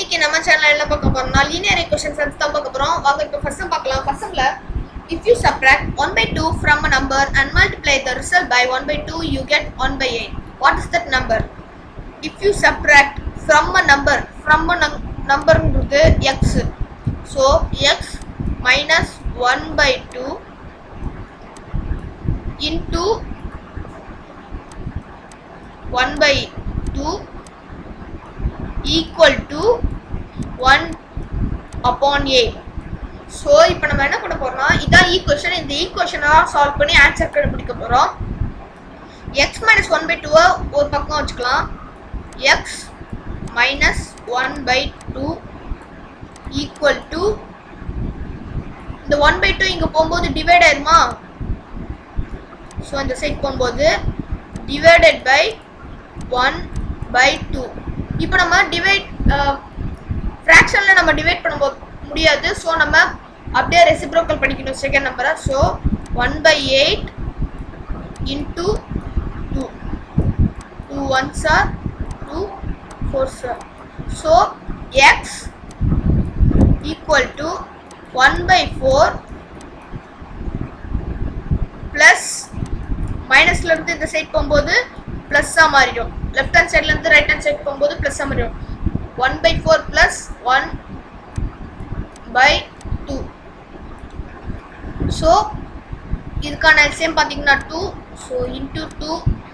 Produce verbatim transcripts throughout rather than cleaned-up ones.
இன்னைக்கு நம்ம சேனல்ல என்ன பார்க்க போறோம்னா லீனியர் ஈக்குவேஷன்ஸ் வந்து தான் பார்க்க போறோம். வாங்க இப்போ ஃபர்ஸ்ட் பார்க்கலாம். ஃபர்ஸ்ட்ல if you subtract one by two from a number and multiply the result by one by two you get one by eight. What is that number? If you subtract from a number from a num number ன்றது x. So x minus one by two into one by two equal to one upon eight. So இப்போ நம்ம என்ன பண்ண போறோம்னா இதான் equation. இந்த ஈக்குவேஷனை solve பண்ணி ஆன்சர் கண்டுபிடிக்க போறோம். x minus one by two ஒரு பக்கம் வச்சுக்கலாம். x minus one by two equal to இந்த one by two இங்க போகும்போது டிவைட் ஆயிருமா? ஸோ இந்த சைட் போகும்போது divided by one by two. இப்போ நம்ம டிவைட் ஃப்ராக்ஷன்ல நம்ம டிவைட் பண்ண முடியாது. ஸோ நம்ம அப்படியே ரெசிப்ரோக்கல் பண்ணிக்கணும் செகண்ட் நம்பரை. So one by eight into two. two ones are two fours are. So x equal to one by four plus மைனஸ்ல இருந்து இந்த சைட் போகும்போது பிளஸ்ஸா மாறிடும். லெஃப்ட் ஹேண்ட் சைட்ல இருந்து ரைட் ஹேண்ட் சைட் போகும்போது பிளஸ்ஸா மாறிடும். one by four plus one by two. So இதுக்கான எல்சிஎம் பாத்தீங்கன்னா two. So into two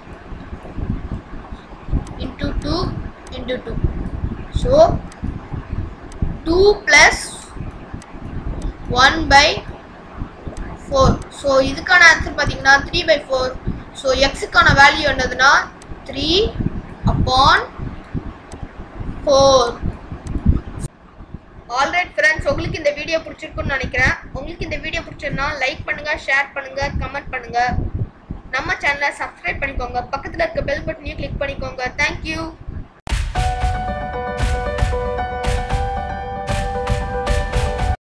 into two into two. So two plus one by four. So இதுக்கான ஆன்சர் பாத்தீங்கன்னா three by four. So x க்கான value என்னதுன்னா three upon four. Alright friends, உங்களுக்கு இந்த video பிடிச்சிருக்குன்னு நினைக்கிறேன். உங்களுக்கு இந்த வீடியோ பிடிச்சிருந்தா லைக் பண்ணுங்க, ஷேர் பண்ணுங்க, கமெண்ட் பண்ணுங்க. நம்ம சேனலை சப்ஸ்கிரைப் பண்ணிக்கோங்க. பக்கத்தில் இருக்க பெல் பட்டனையும் கிளிக் பண்ணிக்கோங்க. தேங்க்யூ.